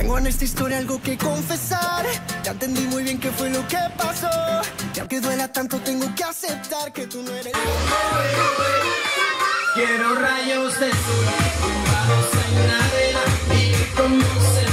Tengo en esta historia algo que confesar. Ya entendí muy bien qué fue lo que pasó. Y aunque duela tanto, tengo que aceptar que tú no eres. Quiero rayos de sol tumbados en la arena y como se